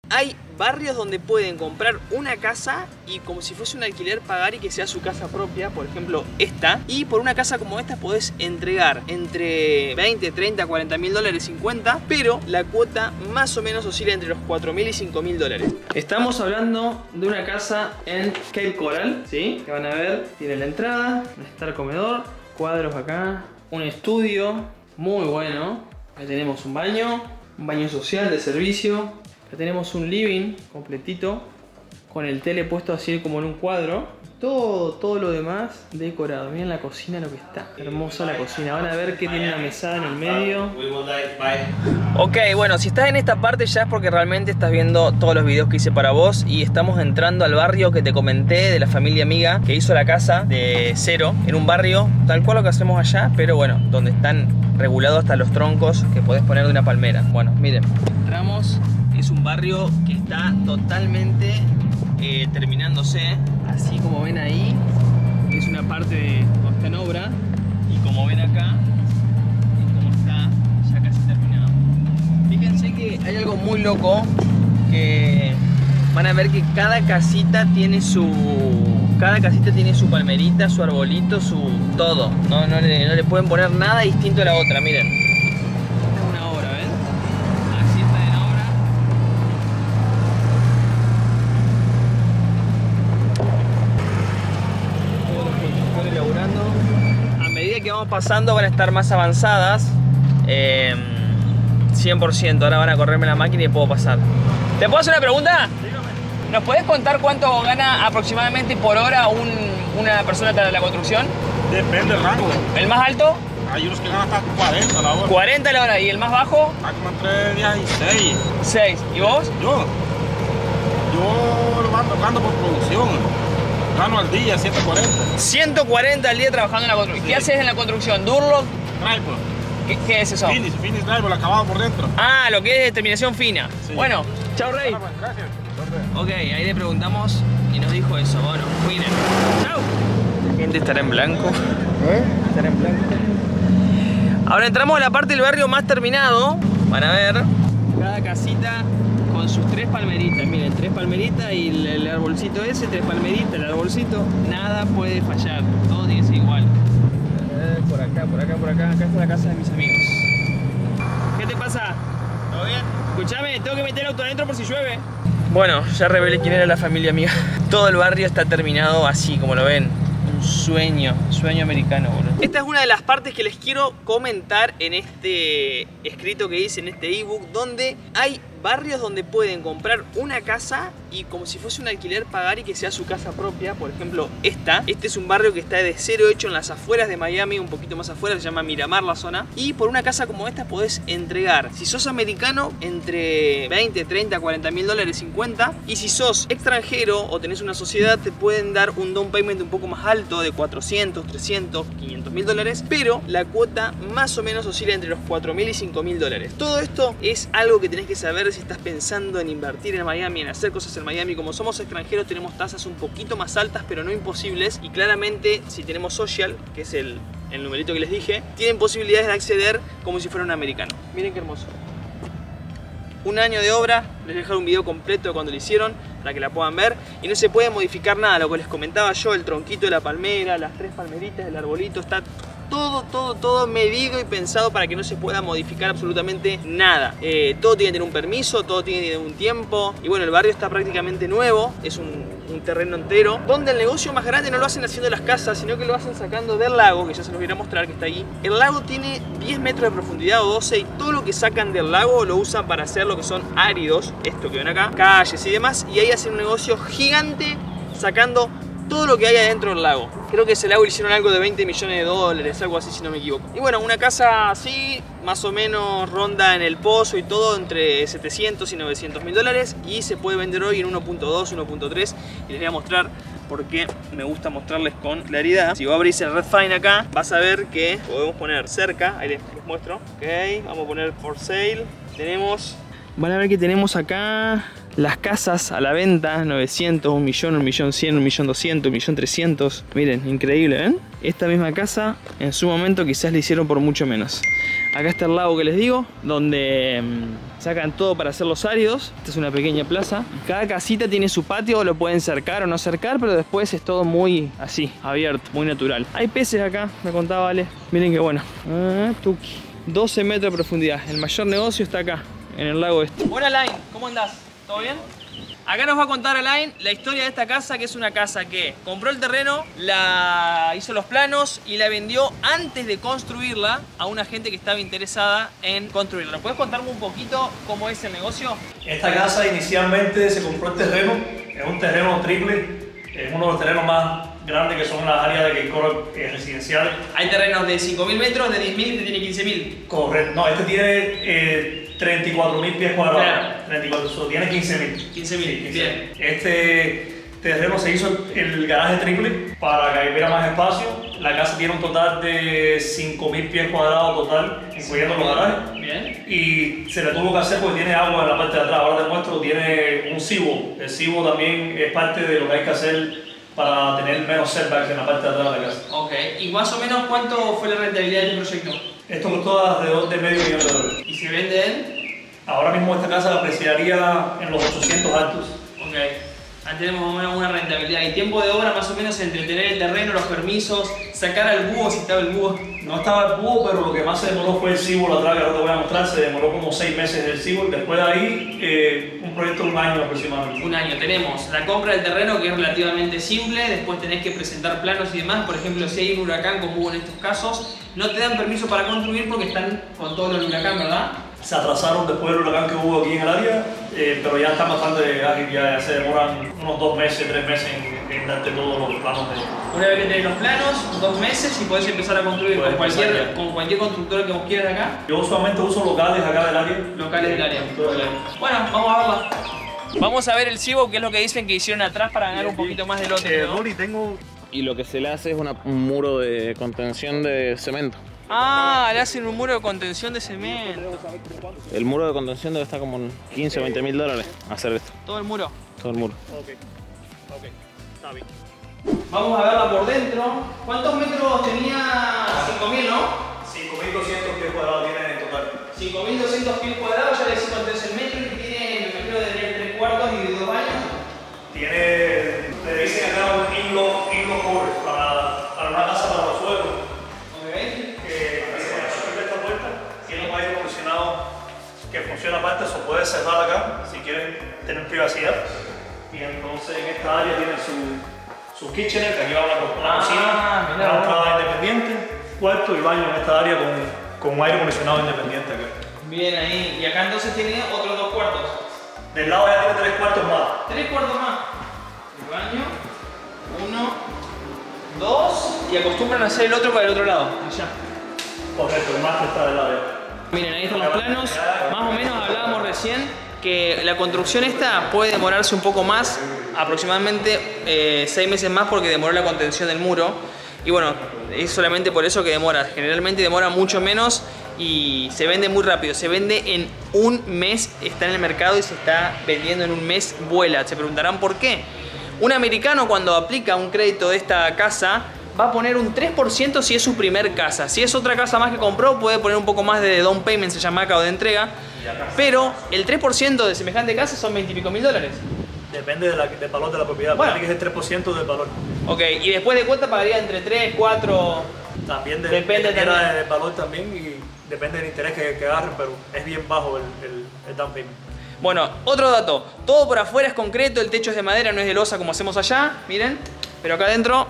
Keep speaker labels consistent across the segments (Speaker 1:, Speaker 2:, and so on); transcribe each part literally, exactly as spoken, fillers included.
Speaker 1: hay barrios donde pueden comprar una casa y como si fuese un alquiler pagar y que sea su casa propia, por ejemplo esta, y por una casa como esta podés entregar entre veinte, treinta, cuarenta mil dólares, cincuenta, pero la cuota más o menos oscila entre los cuatro mil y cinco mil dólares. Estamos hablando de una casa en Cape Coral, ¿sí? Que van a ver, tiene la entrada, está el comedor, cuadros acá, un estudio muy bueno, acá tenemos un baño, un baño social de servicio. Acá tenemos un living completito con el tele puesto así como en un cuadro. Todo, todo lo demás decorado. Miren la cocina lo que está. Hermosa la cocina. Van a ver que tiene una mesada en el medio. Ok, bueno, si estás en esta parte ya es porque realmente estás viendo todos los videos que hice para vos. Y estamos entrando al barrio que te comenté de la familia amiga que hizo la casa de cero. En un barrio tal cual lo que hacemos allá, pero bueno, donde están regulados hasta los troncos que podés poner de una palmera. Bueno, miren, entramos. Es un barrio que está totalmente eh, terminándose, así como ven ahí, es una parte de, no está en obra, y como ven acá, es como está ya casi terminado. Fíjense que hay algo muy loco, que van a ver que cada casita tiene su, cada casita tiene su palmerita, su arbolito, su todo, no, no, le, no le pueden poner nada distinto a la otra, miren. Que vamos pasando van a estar más avanzadas, eh, cien por ciento. Ahora van a correrme la máquina y puedo pasar. ¿Te puedo hacer una pregunta? Dígame. ¿Nos podés contar cuánto gana aproximadamente por hora un, una persona de la construcción?
Speaker 2: Depende del rango.
Speaker 1: ¿El más alto?
Speaker 2: Hay unos que ganan hasta cuarenta la hora.
Speaker 1: cuarenta la hora. ¿Y el más bajo?
Speaker 2: Está como entre dieciséis.
Speaker 1: seis. ¿Y vos?
Speaker 2: Yo. Yo lo ando tocando por producción. Gano al día ciento cuarenta.
Speaker 1: ciento cuarenta al día trabajando en la construcción. Sí. ¿Qué haces en la construcción? ¿Durlock?
Speaker 2: Driver.
Speaker 1: ¿Qué, ¿Qué es eso?
Speaker 2: Finish, finish driver, acabado por dentro.
Speaker 1: Ah, lo que es terminación fina. Sí. Bueno, chao Rey.
Speaker 2: Bueno, pues, gracias.
Speaker 1: Ok, ahí le preguntamos y nos dijo eso. Bueno, miren. Chao. La gente estará en blanco. ¿Eh? Estará en blanco. Ahora entramos a la parte del barrio más terminado. Van a ver cada casita con sus tres palmeritas, miren, tres palmeritas y el, el arbolcito ese, tres palmeritas, el arbolcito, nada puede fallar, todo tiene que ser igual. Eh, por acá, por acá, por acá, acá está la casa de mis amigos. ¿Qué te pasa? ¿Todo bien? Escuchame, tengo que meter el auto adentro por si llueve. Bueno, ya revelé quién era la familia amiga. Todo el barrio está terminado así, como lo ven. Un sueño, sueño americano, boludo. Esta es una de las partes que les quiero comentar en este escrito que hice, en este ebook, donde hay barrios donde pueden comprar una casa y como si fuese un alquiler pagar y que sea su casa propia. Por ejemplo esta, este es un barrio que está de cero hecho en las afueras de Miami, un poquito más afuera, se llama Miramar la zona, y por una casa como esta podés entregar, si sos americano, entre veinte, treinta, cuarenta mil dólares, cincuenta, y si sos extranjero o tenés una sociedad te pueden dar un down payment un poco más alto de cuatrocientos, trescientos, quinientos mil dólares, pero la cuota más o menos oscila entre los cuatro mil y cinco mil dólares. Todo esto es algo que tenés que saber si estás pensando en invertir en Miami, en hacer cosas en Miami. Como somos extranjeros tenemos tasas un poquito más altas, pero no imposibles, y claramente si tenemos social, que es el, el numerito que les dije, tienen posibilidades de acceder como si fuera un americano. Miren qué hermoso. Un año de obra, les voy a dejar un video completo de cuando lo hicieron para que la puedan ver, y no se puede modificar nada, lo que les comentaba yo, el tronquito de la palmera, las tres palmeritas, el arbolito, está todo, todo, todo medido y pensado para que no se pueda modificar absolutamente nada. Eh, todo tiene que tener un permiso, todo tiene que tener un tiempo, y bueno, el barrio está prácticamente nuevo, es un, un terreno entero, donde el negocio más grande no lo hacen haciendo las casas, sino que lo hacen sacando del lago, que ya se los voy a mostrar, que está ahí. El lago tiene diez metros de profundidad o doce, y todo lo que sacan del lago lo usan para hacer lo que son áridos, esto que ven acá, calles y demás, y ahí hacen un negocio gigante sacando todo lo que hay adentro del lago. Creo que ese lago le hicieron algo de veinte millones de dólares, algo así si no me equivoco. Y bueno, una casa así, más o menos ronda en el pozo y todo entre setecientos y novecientos mil dólares, y se puede vender hoy en uno punto dos, uno punto tres, y les voy a mostrar porque me gusta mostrarles con claridad. Si vos abrís el Redfine acá, vas a ver que podemos poner cerca, ahí les, les muestro. Ok, vamos a poner for sale. Tenemos, van a ver que tenemos acá Las casas a la venta, novecientos, un millón, un millón cien, un millón doscientos, un millón trescientos. Miren, increíble, ¿ven? Esta misma casa en su momento quizás la hicieron por mucho menos. Acá está el lago que les digo, donde mmm, sacan todo para hacer los áridos. Esta es una pequeña plaza. Cada casita tiene su patio, lo pueden cercar o no cercar, pero después es todo muy así, abierto, muy natural. Hay peces acá, me contaba Vale. Miren qué bueno. Ah, tuki. doce metros de profundidad. El mayor negocio está acá, en el lago este. Hola, Alain, ¿cómo andás? ¿Todo bien? Acá nos va a contar Alain la historia de esta casa, que es una casa que compró el terreno, la hizo los planos y la vendió antes de construirla a una gente que estaba interesada en construirla. ¿Puedes contarme un poquito cómo es el negocio?
Speaker 3: Esta casa inicialmente se compró el terreno, es un terreno triple, es uno de los terrenos más grandes que son las áreas de Quincoro eh, residenciales.
Speaker 1: Hay terrenos de cinco mil metros, de diez mil, este tiene quince mil.
Speaker 3: Correcto, no, este tiene eh, treinta y cuatro mil pies cuadrados,
Speaker 1: claro.
Speaker 3: treinta y cuatro, solo tiene quince mil.
Speaker 1: quince mil, bien.
Speaker 3: Este terreno se hizo el garaje triple para que hubiera más espacio. La casa tiene un total de cinco mil pies cuadrados total, incluyendo los garajes.
Speaker 1: Bien.
Speaker 3: Y se le tuvo que hacer porque tiene agua en la parte de atrás. Ahora te muestro, tiene un cibo. El cibo también es parte de lo que hay que hacer para tener menos setbacks en la parte de atrás de la casa.
Speaker 1: Ok, ¿y más o menos cuánto fue la rentabilidad del proyecto?
Speaker 3: Esto costó alrededor de medio millón de dólares.
Speaker 1: ¿Y se vende en?
Speaker 3: Ahora mismo esta casa la apreciaría en los ochocientos altos.
Speaker 1: Ok, ahí tenemos más o menos una rentabilidad. ¿Y tiempo de obra más o menos entre tener el terreno, los permisos, sacar al búho si estaba el búho?
Speaker 3: No estaba el búho, pero lo que más se demoró fue el cibo, la atrás, que ahora te voy a mostrar. Se demoró como seis meses el cibo y después de ahí eh, un proyecto de un año aproximadamente.
Speaker 1: Un año. Tenemos la compra del terreno, que es relativamente simple. Después tenés que presentar planos y demás. Por ejemplo, si hay un huracán, como hubo en estos casos, no te dan permiso para construir porque están con todo el huracán, ¿verdad?
Speaker 3: Se atrasaron después del huracán que hubo aquí en el área, eh, pero ya están bastante ágiles, ya se demoran unos dos meses, tres meses en, en darte todos los planos de...
Speaker 1: Una vez que tenés los planos, dos meses y podés empezar a construir con cualquier, con cualquier constructora que vos quieras acá.
Speaker 3: Yo usualmente uso locales acá del área.
Speaker 1: Locales del área. Bueno, vamos a verla. Vamos a ver el cibo, que es lo que dicen que hicieron atrás para ganar un poquito más de lote, ¿no?
Speaker 3: Rory, tengo...
Speaker 4: Y lo que se le hace es una, un muro de contención de cemento.
Speaker 1: Ah, le hacen un muro de contención de cemento.
Speaker 4: El muro de contención debe estar como en quince o veinte mil dólares hacer esto.
Speaker 1: ¿Todo el muro?
Speaker 4: Todo el muro.
Speaker 3: Ok, ok, está bien.
Speaker 1: Vamos a verla por dentro. ¿Cuántos metros tenía? cinco mil, ¿no?
Speaker 3: cinco mil doscientos pies cuadrados tiene en total.
Speaker 1: cinco mil doscientos pies cuadrados, ya le decimos entonces el metro y tiene, me imagino, de tener tres cuartos y dos baños.
Speaker 3: Tiene, le dicen acá un inlock, inlock cover para, para una casa para los suegros. Tiene un aire acondicionado que funciona aparte, eso puede cerrar acá si quieren tener privacidad. Y entonces en esta área tienen su, su kitchenette, que aquí va una, una cocina, una entrada independiente, cuarto y baño en esta área con, con un aire acondicionado independiente acá.
Speaker 1: Bien ahí, y acá entonces tiene otros dos cuartos.
Speaker 3: Del lado ya tiene tres cuartos más.
Speaker 1: Tres cuartos más. El baño, uno, dos, y acostumbran a hacer el otro para el otro lado, allá.
Speaker 3: Correcto, el máster está del lado.
Speaker 1: Miren, ahí están los planos. Más o menos hablábamos recién que la construcción esta puede demorarse un poco más, aproximadamente eh, seis meses más porque demoró la contención del muro. Y bueno, es solamente por eso que demora. Generalmente demora mucho menos y se vende muy rápido. Se vende en un mes, está en el mercado y se está vendiendo en un mes, vuela. Se preguntarán por qué. Un americano cuando aplica un crédito de esta casa va a poner un tres por ciento si es su primer casa. Si es otra casa más que compró, puede poner un poco más de down payment, se llama acá, o de entrega. Pero el tres por ciento de semejante casa son veinte y pico mil dólares.
Speaker 3: Depende de la, del valor de la propiedad,
Speaker 1: bueno,
Speaker 3: que es el tres por ciento del valor.
Speaker 1: Ok, y después de cuenta pagaría entre tres, cuatro...
Speaker 3: También de,
Speaker 1: depende
Speaker 3: de,
Speaker 1: también.
Speaker 3: del valor también y depende del interés que, que agarren, pero es bien bajo el, el, el down payment.
Speaker 1: Bueno, otro dato. Todo por afuera es concreto, el techo es de madera, no es de losa como hacemos allá, miren. Pero acá adentro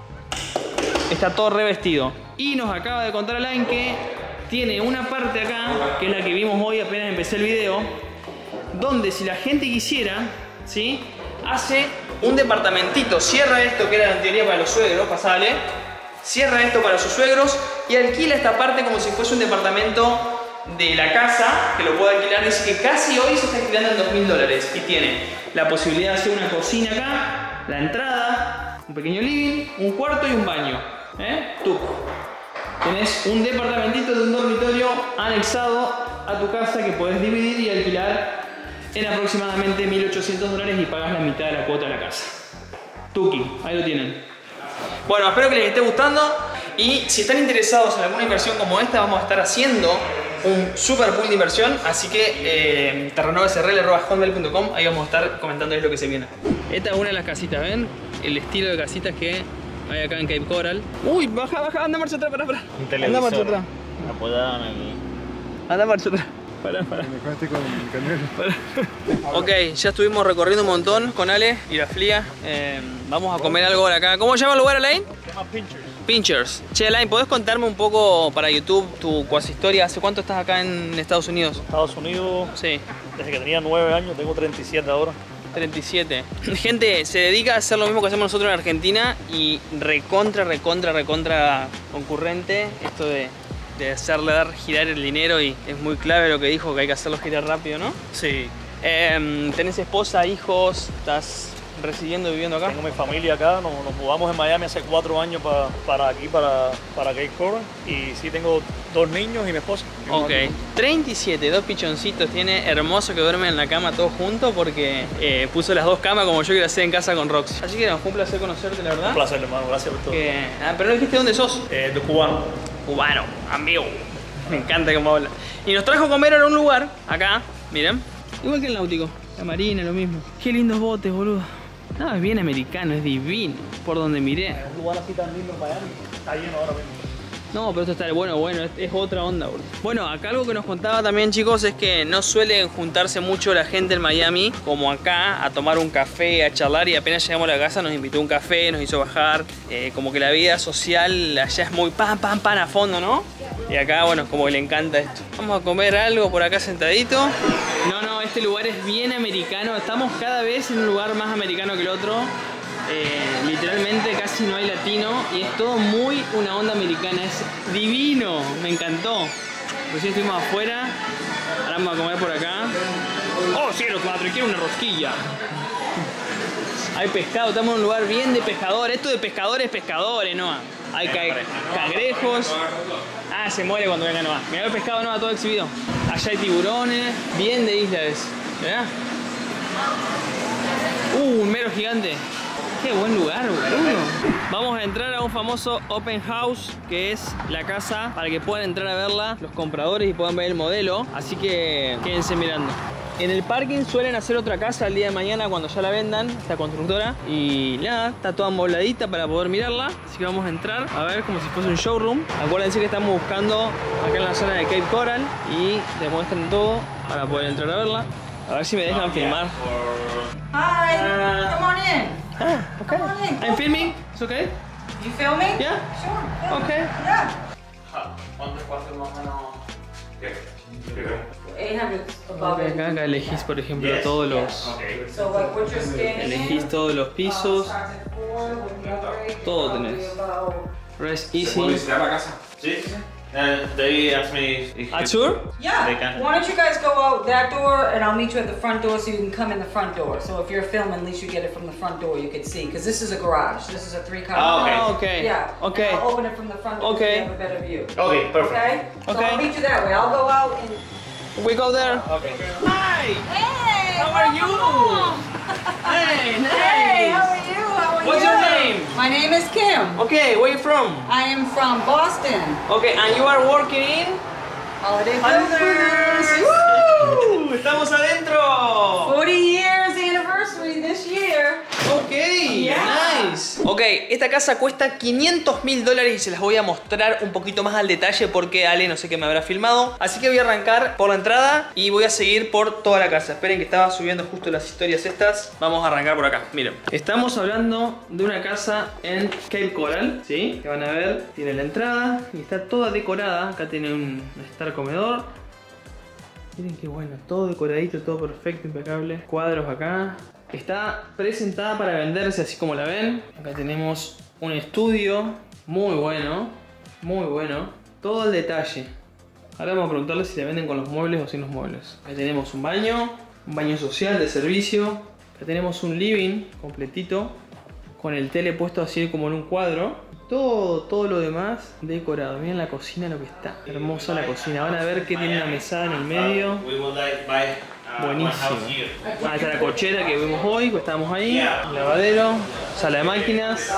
Speaker 1: está todo revestido. Y nos acaba de contar Alain que tiene una parte acá, que es la que vimos hoy apenas empecé el video, donde si la gente quisiera, ¿sí?, hace un departamentito, cierra esto que era en teoría para los suegros, pasale, cierra esto para sus suegros y alquila esta parte como si fuese un departamento de la casa, que lo puede alquilar. Dice que casi hoy se está alquilando en dos mil dólares y tiene la posibilidad de hacer una cocina acá, la entrada, un pequeño living, un cuarto y un baño. ¿Eh? Tú tenés un departamentito de un dormitorio anexado a tu casa que podés dividir y alquilar en aproximadamente mil ochocientos dólares y pagas la mitad de la cuota de la casa. Tuki, ahí lo tienen. Bueno, espero que les esté gustando y si están interesados en alguna inversión como esta, vamos a estar haciendo un super pool de inversión, así que eh, terreno s r l arroba hotmail punto com, ahí vamos a estar comentándoles lo que se viene. Esta es una de las casitas, ¿ven? El estilo de casitas que hay acá en Cape Coral. Uy, baja, baja, anda marcha atrás, pará, pará.
Speaker 4: Un televisor.
Speaker 1: Anda marcha atrás.
Speaker 4: Apoyado en el...
Speaker 1: Anda marcha atrás. Pará, pará.
Speaker 5: Me conecté con el canal.
Speaker 1: Ok, ya estuvimos recorriendo un montón con Ale y la Flia. Eh, vamos a comer algo ahora acá. ¿Cómo se llama el lugar, Alain?
Speaker 3: Se llama Pinchers.
Speaker 1: Pinchers. Che, Alain, ¿podés contarme un poco para YouTube tu cuasi historia? ¿Hace cuánto estás acá en Estados Unidos?
Speaker 3: Estados Unidos,
Speaker 1: Sí,
Speaker 3: desde que tenía nueve años, tengo treinta y siete ahora.
Speaker 1: treinta y siete. Gente, se dedica a hacer lo mismo que hacemos nosotros en Argentina y recontra, recontra, recontra concurrente esto de, de hacerle dar girar el dinero, y es muy clave lo que dijo, que hay que hacerlo girar rápido, ¿no?
Speaker 3: Sí,
Speaker 1: Eh, ¿Tenés esposa, hijos? ¿Estás residiendo, viviendo acá?
Speaker 3: tengo mi familia acá, nos, nos mudamos en Miami hace cuatro años pa, para aquí, para, para Cape Coral. Y sí tengo dos niños y mi esposa.
Speaker 1: Ok, treinta y siete, dos pichoncitos tiene, hermoso, que duermen en la cama todos juntos porque eh, puso las dos camas como yo quiero hacer en casa con Roxy. Así que nos fue un placer conocerte, la verdad.
Speaker 3: Un placer, hermano, gracias por todo.
Speaker 1: Que, ah, pero no dijiste dónde sos.
Speaker 3: Eh, de cubano.
Speaker 1: Cubano, amigo. Me encanta cómo habla. Y nos trajo a comer ahora a un lugar, acá, miren. Igual que el náutico, la marina, lo mismo. Qué lindos botes, boludo. No, es bien americano, es divino, por donde miré.
Speaker 3: Un lugar así tan lindo en Miami, está lleno ahora mismo.
Speaker 1: No, pero esto está bueno, bueno, es, es otra onda, boludo. Bueno, acá algo que nos contaba también, chicos, es que no suelen juntarse mucho la gente en Miami como acá, a tomar un café, a charlar, y apenas llegamos a la casa nos invitó a un café, nos hizo bajar. Eh, como que la vida social allá es muy pam, pam, pam a fondo, ¿no? Y acá, bueno, como que le encanta esto. Vamos a comer algo por acá sentadito. No, no, este lugar es bien americano. Estamos cada vez en un lugar más americano que el otro. Eh, literalmente casi no hay latino y es todo muy una onda americana. Es divino, me encantó. Recién estuvimos afuera, ahora vamos a comer por acá. Oh cielo, cuatro, quiero una rosquilla. Hay pescado, estamos en un lugar bien de pescadores. Esto de pescadores, pescadores, ¿no? Hay ca cangrejos. Ah, se muere cuando venga Noah. Mirá el pescado, Noah, todo exhibido. Allá hay tiburones, bien de islas. ¿Verdad? Uh, un mero gigante. Qué buen lugar, boludo. Vamos a entrar a un famoso open house, que es la casa para que puedan entrar a verla los compradores y puedan ver el modelo. Así que quédense mirando. En el parking suelen hacer otra casa el día de mañana cuando ya la vendan, esta constructora. Y nada, está toda amobladita para poder mirarla. Así que vamos a entrar a ver como si fuese un showroom. Acuérdense que estamos buscando acá en la zona de Cape Coral y te muestran todo para poder entrar a verla. A ver si me dejan filmar.
Speaker 6: Hi, come on in.
Speaker 1: Ah, okay.
Speaker 6: Come on in.
Speaker 1: I'm filming. It's okay?
Speaker 6: You filming?
Speaker 1: Yeah.
Speaker 6: Sure. yeah.
Speaker 1: Okay.
Speaker 6: Yeah.
Speaker 1: ¿Cuánto espacio más o menos?
Speaker 6: eight hundred above it.
Speaker 1: Acá, acá elegís, por ejemplo, todos los...
Speaker 6: So like what you're standing
Speaker 1: Elegís
Speaker 6: in,
Speaker 1: todos los
Speaker 6: uh,
Speaker 1: pisos.
Speaker 6: starts at four, with no break,
Speaker 1: Todo
Speaker 6: it'll
Speaker 1: tenés.
Speaker 6: be about-
Speaker 1: Rest
Speaker 2: ¿Puedo
Speaker 1: easy.
Speaker 2: visitar la casa?
Speaker 4: Sí. Uh, they asked me if
Speaker 1: Ah, sure?
Speaker 6: Yeah.
Speaker 4: They can.
Speaker 6: Why don't you guys go out that door and I'll meet you at the front door so you can come in the front door. So if you're filming, at least you get it from the front door, you could see. Because this is a garage. This is a three car.
Speaker 4: Oh, okay.
Speaker 1: Ah, okay.
Speaker 6: Yeah.
Speaker 1: Okay.
Speaker 6: And I'll open it from the front door
Speaker 1: Okay.
Speaker 6: so you have a better view.
Speaker 4: Okay, perfect.
Speaker 6: Okay? So
Speaker 1: Okay.
Speaker 6: I'll meet you that way. I'll go out and...
Speaker 1: We go there.
Speaker 4: Okay.
Speaker 1: Hi!
Speaker 6: Hey!
Speaker 1: How are you? Hey, nice!
Speaker 6: Hey, how are you? How are
Speaker 1: What's
Speaker 6: you?
Speaker 1: your name?
Speaker 6: My name is Kim.
Speaker 1: Okay, where you from?
Speaker 6: I am from Boston.
Speaker 1: Okay, and you are working in?
Speaker 6: Holiday Builders.
Speaker 1: ¡Woo! ¡Estamos adentro!
Speaker 6: forty years anniversary this year.
Speaker 1: Ok,
Speaker 6: Yeah.
Speaker 1: nice. Ok, esta casa cuesta quinientos mil dólares y se las voy a mostrar un poquito más al detalle porque Ale no sé qué me habrá filmado. Así que voy a arrancar por la entrada y voy a seguir por toda la casa. Esperen que estaba subiendo justo las historias estas. Vamos a arrancar por acá, miren. Estamos hablando de una casa en Cape Coral, ¿sí? Que van a ver, tiene la entrada y está toda decorada. Acá tiene un estar comedor. Miren qué bueno, todo decoradito, todo perfecto, impecable. Cuadros acá. Está presentada para venderse así como la ven. Acá tenemos un estudio muy bueno, muy bueno. Todo el detalle. Ahora vamos a preguntarle si la venden con los muebles o sin los muebles. Acá tenemos un baño, un baño social de servicio. Acá tenemos un living completito con el tele puesto así como en un cuadro. Todo, todo lo demás decorado. Miren la cocina lo que está. Hermosa la cocina. Van a ver que tiene una mesada en el medio.
Speaker 4: We would like buy
Speaker 1: Buenísimo. Ahí está la cochera que vimos hoy, que estábamos ahí. Lavadero, sala de máquinas.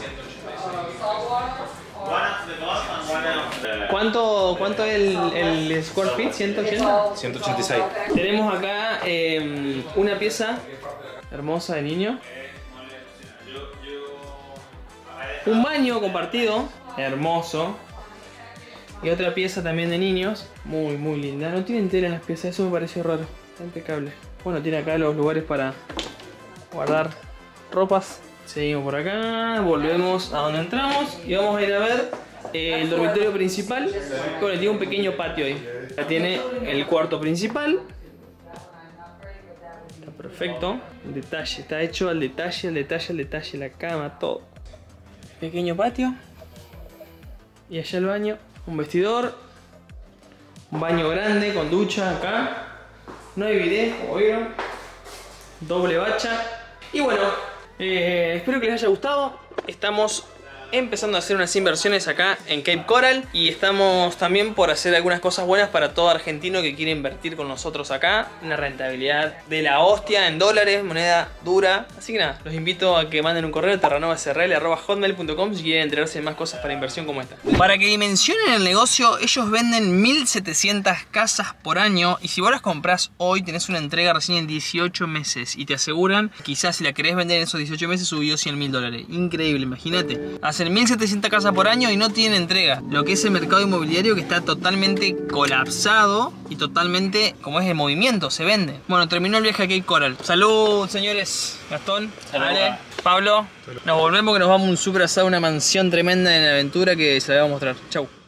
Speaker 1: ¿Cuánto, cuánto es el, el square feet? ¿ciento ochenta?
Speaker 2: ciento ochenta y seis.
Speaker 1: Tenemos acá eh, una pieza hermosa de niño. Un baño compartido, hermoso. Y otra pieza también de niños, muy muy linda. No tienen tela en las piezas, eso me pareció raro. Está impecable. Bueno, tiene acá los lugares para guardar ropas. Seguimos por acá, volvemos a donde entramos y vamos a ir a ver eh, el dormitorio principal. Bueno, tiene un pequeño patio ahí. Ya tiene el cuarto principal. Está perfecto. El detalle, está hecho al detalle, al detalle, al detalle, la cama, todo. Pequeño patio. Y allá el baño. Un vestidor. Un baño grande con ducha acá. No hay bidet, como vieron. Doble bacha. Y bueno, eh, espero que les haya gustado. Estamos empezando a hacer unas inversiones acá en Cape Coral. Y estamos también por hacer algunas cosas buenas para todo argentino que quiere invertir con nosotros acá. Una rentabilidad de la hostia en dólares, moneda dura. Así que nada, los invito a que manden un correo a terranovasrl arroba hotmail punto com si quieren enterarse de más cosas para inversión como esta. Para que dimensionen el negocio, ellos venden mil setecientas casas por año. Y si vos las compras hoy, tenés una entrega recién en dieciocho meses. Y te aseguran, quizás si la querés vender en esos dieciocho meses, subió cien mil dólares. Increíble, imagínate. Hacen mil setecientas casas por año y no tienen entrega. Lo que es el mercado inmobiliario que está totalmente colapsado y totalmente, como es el movimiento, se vende. Bueno, terminó el viaje a Cape Coral. Salud, señores. Gastón, Ale, Pablo. Nos volvemos que nos vamos a un super asado, una mansión tremenda en la aventura que se la voy a mostrar. Chau.